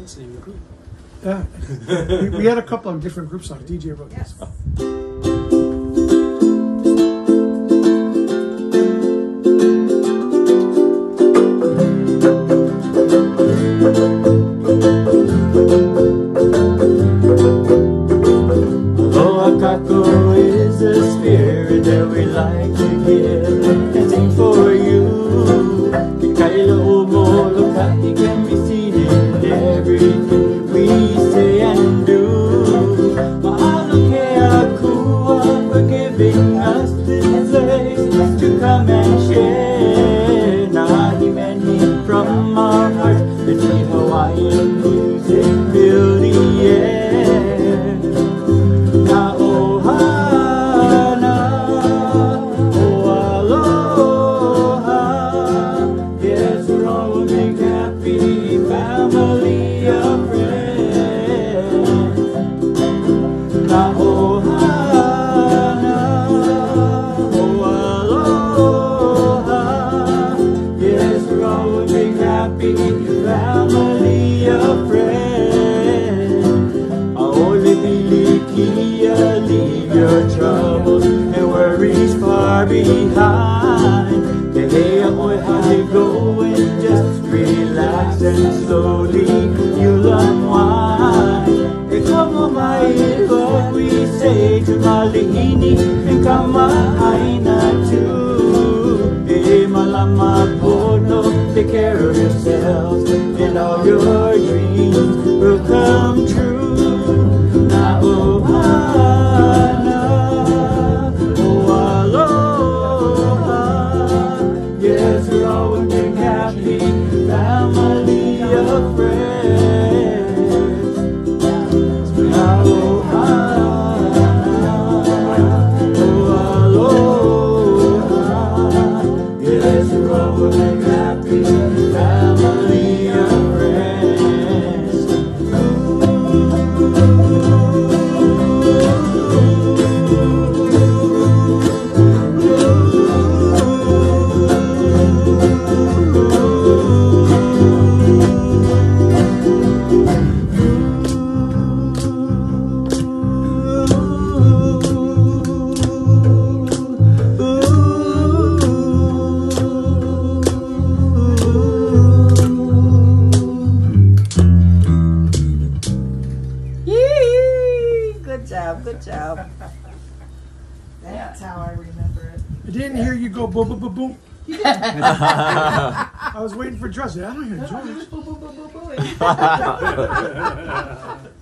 That's the name of the group. Yeah. we had a couple of different group songs. DJ wrote this. Aloha kako is a spirit that we like to give and sing for you. Kikaila o molokai can be seen in everything we say and do. Mahalo ke akua for giving us this place to come and share. Nahi many from our hearts, the Hawaiian music fill the air. Na Ohana Hoaloha, yes, we're all a big happy family of friends. Na Ohana Hoaloha, yes, we're all a big happy family of friends. Aole Pilikia, leave your troubles and worries far behind. Tehea oi hale go and just relax and slowly you'll unwind. E como mai is what we say to Malihini and Kama'aina too. E malama pono, take care of yourselves and all your dreams will come true. Na Ohana Hoaloha, yes, we're all one big happy family of friends. Na Ohana Hoaloha, yes, we're all one big happy family of friends. Good job. That's how I remember it. I didn't hear you go boom, boom, boom, boom. I was waiting for Josh. I don't hear George. Boom, boom, boom, boom, boom.